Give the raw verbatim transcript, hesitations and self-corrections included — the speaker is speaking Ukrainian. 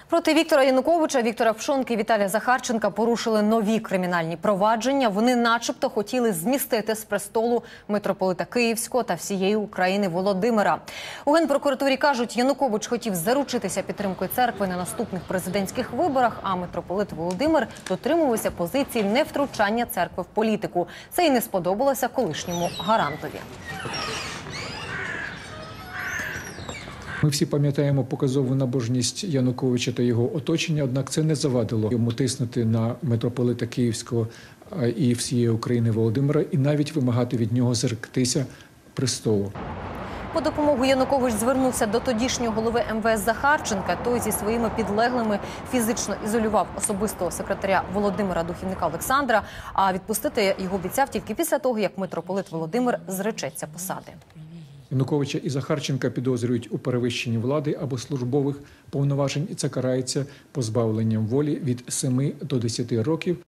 Проти Віктора Януковича, Віктора Пшонки і Віталія Захарченка порушили нові кримінальні провадження. Вони начебто хотіли змістити з престолу митрополита Київського та всієї України Володимира. У Генпрокуратурі кажуть, Янукович хотів заручитися підтримкою церкви на наступних президентських виборах, а митрополит Володимир дотримувався позиції невтручання церкви в політику. Це і не сподобалося колишньому гарантові. Ми всі пам'ятаємо показову набожність Януковича та його оточення, однак це не завадило йому тиснути на митрополита Київського і всієї України Володимира і навіть вимагати від нього зректися престолу. По допомогу Янукович звернувся до тодішнього голови ем ве ес Захарченка. Той зі своїми підлеглими фізично ізолював особистого секретаря Володимира Духівника Олександра, а відпустити його обіцяв тільки після того, як митрополит Володимир зречеться посади. Януковича і Захарченка підозрюють у перевищенні влади або службових повноважень, і це карається позбавленням волі від семи до десяти років.